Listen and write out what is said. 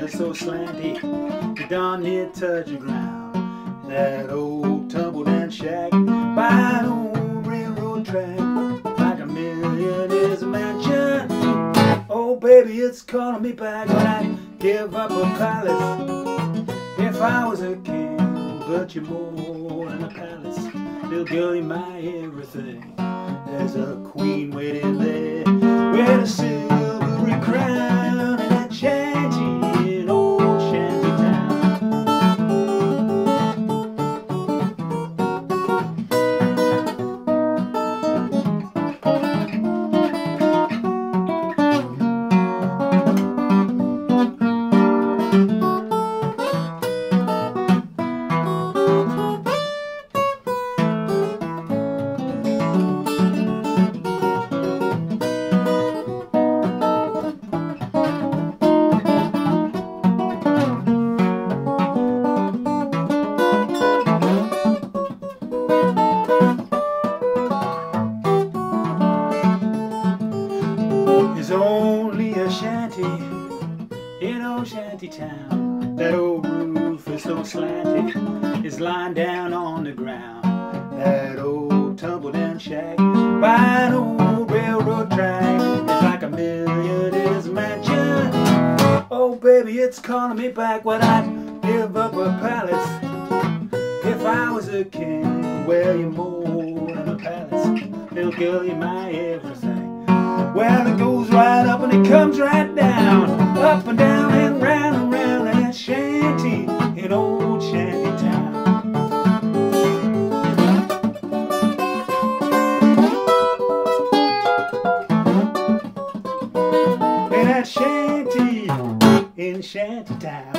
is so slanty, you darn near touch the ground. That old tumble-down shack by an old railroad track, like a millionaire's mansion. Oh baby, it's calling me back, but I'd give up a palace if I was a king. But you're more than a palace, little girl, you're my everything. There's a queen waiting there with a silvery crown and that shanty in old shanty town. There's only a shanty in old shanty town. That old roof is so slanty, it's lying down on the ground. That old tumble-down shack by an old railroad track is like a millionaire's mansion. Oh baby, it's calling me back, but I'd give up a palace if I was a king. Well, you're more than a palace, little girl, you're my everything. Well, it goes right up and it comes right down, up and down and round and round, and that shanty in old shanty town. And that shanty in shanty town.